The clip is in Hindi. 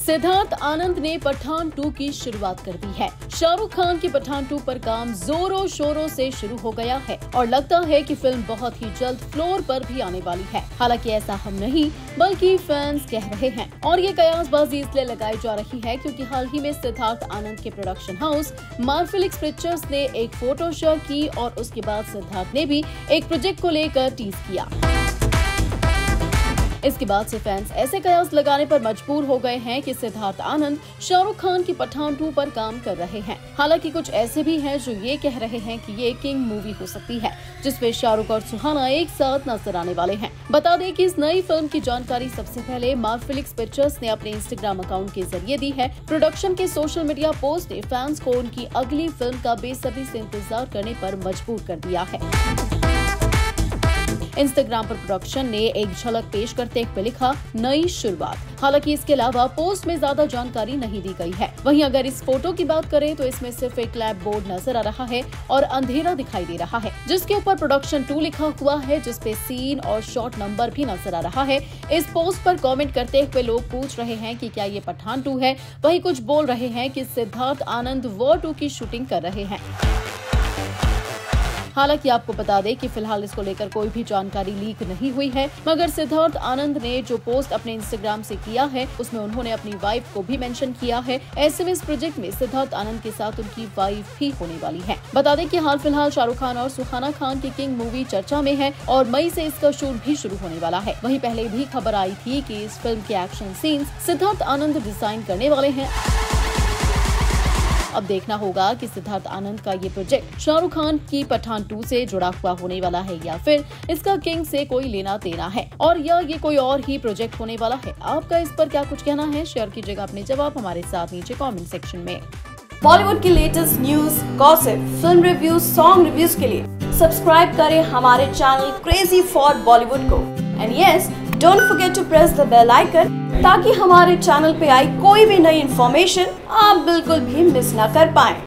सिद्धार्थ आनंद ने पठान 2 की शुरुआत कर दी है। शाहरुख खान की पठान 2 पर काम जोरों शोरों से शुरू हो गया है और लगता है कि फिल्म बहुत ही जल्द फ्लोर पर भी आने वाली है। हालांकि ऐसा हम नहीं बल्कि फैंस कह रहे हैं और ये कयासबाजी इसलिए लगाई जा रही है क्योंकि हाल ही में सिद्धार्थ आनंद के प्रोडक्शन हाउस मार्वेलिक्स पिक्चर्स ने एक फोटो शेयर की और उसके बाद सिद्धार्थ ने भी एक प्रोजेक्ट को लेकर टीज किया। इसके बाद से फैंस ऐसे कयास लगाने पर मजबूर हो गए हैं कि सिद्धार्थ आनंद शाहरुख खान की पठान 2 पर काम कर रहे हैं। हालांकि कुछ ऐसे भी हैं जो ये कह रहे हैं कि ये किंग मूवी हो सकती है जिसमें शाहरुख और सुहाना एक साथ नजर आने वाले हैं। बता दें कि इस नई फिल्म की जानकारी सबसे पहले मार्वेलिक्स पिक्चर्स ने अपने इंस्टाग्राम अकाउंट के जरिए दी है। प्रोडक्शन के सोशल मीडिया पोस्ट ने फैंस को उनकी अगली फिल्म का बेसब्री से इंतजार करने पर मजबूर कर दिया है। इंस्टाग्राम पर प्रोडक्शन ने एक झलक पेश करते हुए लिखा, नई शुरुआत। हालांकि इसके अलावा पोस्ट में ज्यादा जानकारी नहीं दी गई है। वहीं अगर इस फोटो की बात करें तो इसमें सिर्फ एक क्लैप बोर्ड नजर आ रहा है और अंधेरा दिखाई दे रहा है जिसके ऊपर प्रोडक्शन 2 लिखा हुआ है, जिसपे सीन और शॉट नंबर भी नजर आ रहा है। इस पोस्ट पर कमेंट करते हुए लोग पूछ रहे हैं कि क्या ये पठान 2 है। वहीं कुछ बोल रहे हैं कि सिद्धार्थ आनंद वॉर 2 की शूटिंग कर रहे हैं। हालांकि आपको बता दें कि फिलहाल इसको लेकर कोई भी जानकारी लीक नहीं हुई है, मगर सिद्धार्थ आनंद ने जो पोस्ट अपने इंस्टाग्राम से किया है उसमें उन्होंने अपनी वाइफ को भी मेंशन किया है। ऐसे में इस प्रोजेक्ट में सिद्धार्थ आनंद के साथ उनकी वाइफ भी होने वाली है। बता दें कि हाल फिलहाल शाहरुख खान और सुहाना खान की किंग मूवी चर्चा में है और मई से इसका शूट भी शुरू होने वाला है। वहीं पहले भी खबर आई थी कि इस फिल्म के action scenes Siddharth Anand design करने वाले हैं। अब देखना होगा कि सिद्धार्थ आनंद का ये प्रोजेक्ट शाहरुख खान की पठान 2 से जुड़ा हुआ होने वाला है या फिर इसका किंग से कोई लेना देना है और या ये कोई और ही प्रोजेक्ट होने वाला है। आपका इस पर क्या कुछ कहना है, शेयर कीजिएगा अपने जवाब हमारे साथ नीचे कमेंट सेक्शन में। बॉलीवुड की latest news, gossip, film reviews, song reviews के लिए सब्सक्राइब करें हमारे चैनल क्रेजी फॉर बॉलीवुड को। And yes, don't forget to press the bell icon ताकि हमारे चैनल पे आई कोई भी नई इन्फॉर्मेशन आप बिल्कुल भी मिस ना कर पाएं।